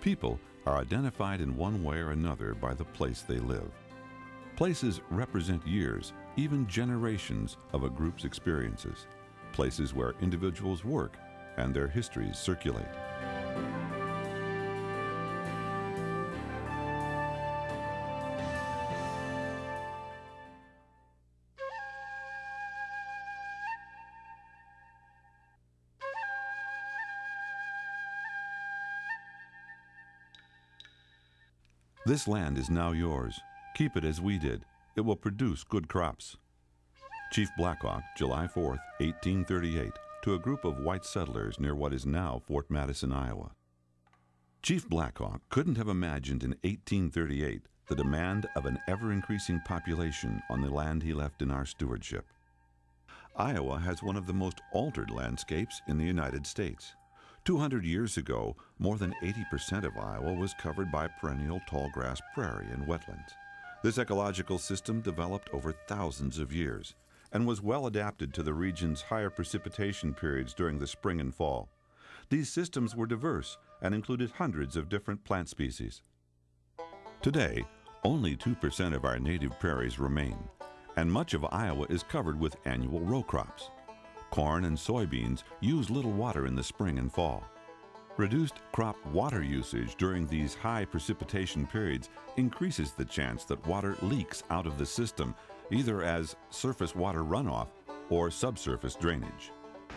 People are identified in one way or another by the place they live. Places represent years, even generations of a group's experiences, places where individuals work and their histories circulate. This land is now yours. Keep it as we did. It will produce good crops. Chief Blackhawk, July 4, 1838, to a group of white settlers near what is now Fort Madison, Iowa. Chief Blackhawk couldn't have imagined in 1838 the demand of an ever-increasing population on the land he left in our stewardship. Iowa has one of the most altered landscapes in the United States. 200 years ago, more than 80% of Iowa was covered by perennial tallgrass prairie and wetlands. This ecological system developed over thousands of years and was well adapted to the region's higher precipitation periods during the spring and fall. These systems were diverse and included hundreds of different plant species. Today, only 2% of our native prairies remain, and much of Iowa is covered with annual row crops. Corn and soybeans use little water in the spring and fall. Reduced crop water usage during these high precipitation periods increases the chance that water leaks out of the system, either as surface water runoff or subsurface drainage.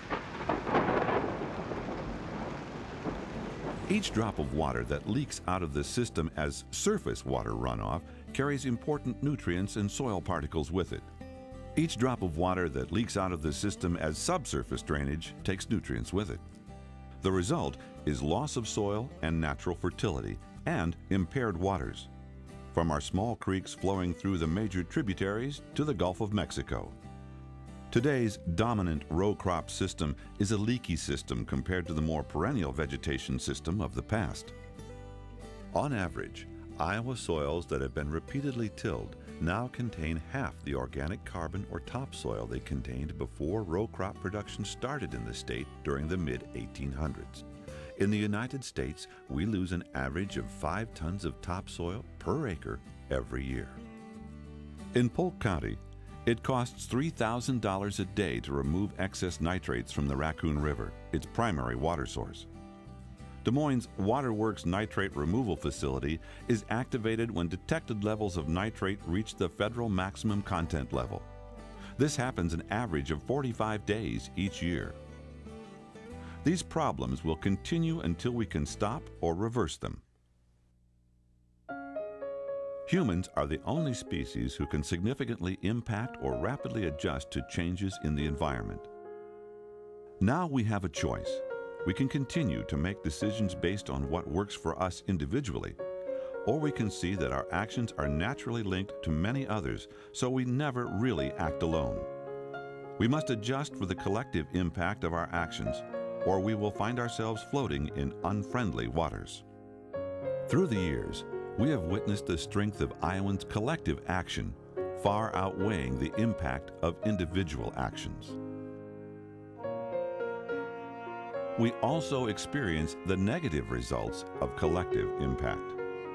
Each drop of water that leaks out of the system as surface water runoff carries important nutrients and soil particles with it. Each drop of water that leaks out of the system as subsurface drainage takes nutrients with it. The result is loss of soil and natural fertility and impaired waters, from our small creeks flowing through the major tributaries to the Gulf of Mexico. Today's dominant row crop system is a leaky system compared to the more perennial vegetation system of the past. On average, Iowa soils that have been repeatedly tilled now contain half the organic carbon or topsoil they contained before row crop production started in the state during the mid-1800s. In the United States, we lose an average of 5 tons of topsoil per acre every year. In Polk County, it costs $3,000 a day to remove excess nitrates from the Raccoon River, its primary water source. Des Moines' Waterworks Nitrate Removal Facility is activated when detected levels of nitrate reach the federal maximum content level. This happens an average of 45 days each year. These problems will continue until we can stop or reverse them. Humans are the only species who can significantly impact or rapidly adjust to changes in the environment. Now we have a choice. We can continue to make decisions based on what works for us individually, or we can see that our actions are naturally linked to many others, so we never really act alone. We must adjust for the collective impact of our actions, or we will find ourselves floating in unfriendly waters. Through the years, we have witnessed the strength of Iowans' collective action, far outweighing the impact of individual actions. We also experience the negative results of collective impact.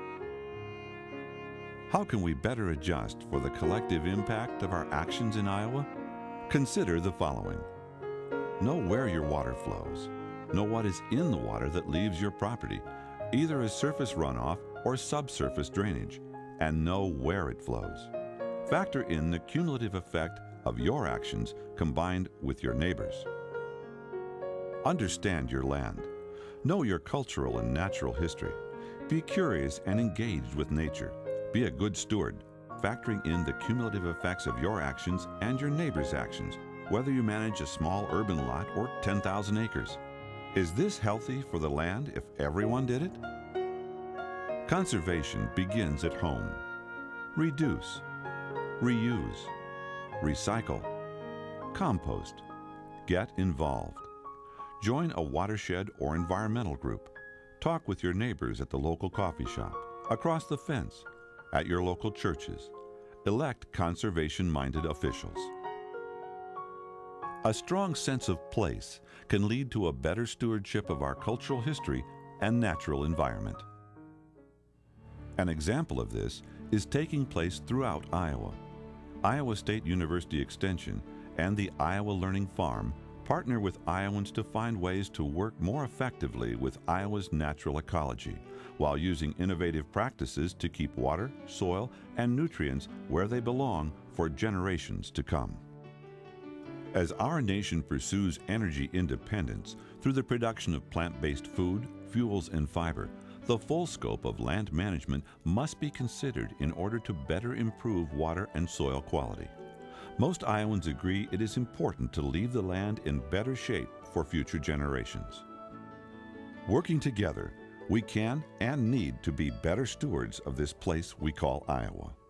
How can we better adjust for the collective impact of our actions in Iowa? Consider the following. Know where your water flows. Know what is in the water that leaves your property, either as surface runoff or subsurface drainage, and know where it flows. Factor in the cumulative effect of your actions combined with your neighbors. Understand your land. Know your cultural and natural history. Be curious and engaged with nature. Be a good steward, factoring in the cumulative effects of your actions and your neighbor's actions, whether you manage a small urban lot or 10,000 acres. Is this healthy for the land if everyone did it? Conservation begins at home. Reduce, reuse, recycle, compost, get involved. Join a watershed or environmental group. Talk with your neighbors at the local coffee shop, across the fence, at your local churches. Elect conservation-minded officials. A strong sense of place can lead to a better stewardship of our cultural history and natural environment. An example of this is taking place throughout Iowa. Iowa State University Extension and the Iowa Learning Farm partner with Iowans to find ways to work more effectively with Iowa's natural ecology, while using innovative practices to keep water, soil, and nutrients where they belong for generations to come. As our nation pursues energy independence through the production of plant-based food, fuels, and fiber, the full scope of land management must be considered in order to better improve water and soil quality. Most Iowans agree it is important to leave the land in better shape for future generations. Working together, we can and need to be better stewards of this place we call Iowa.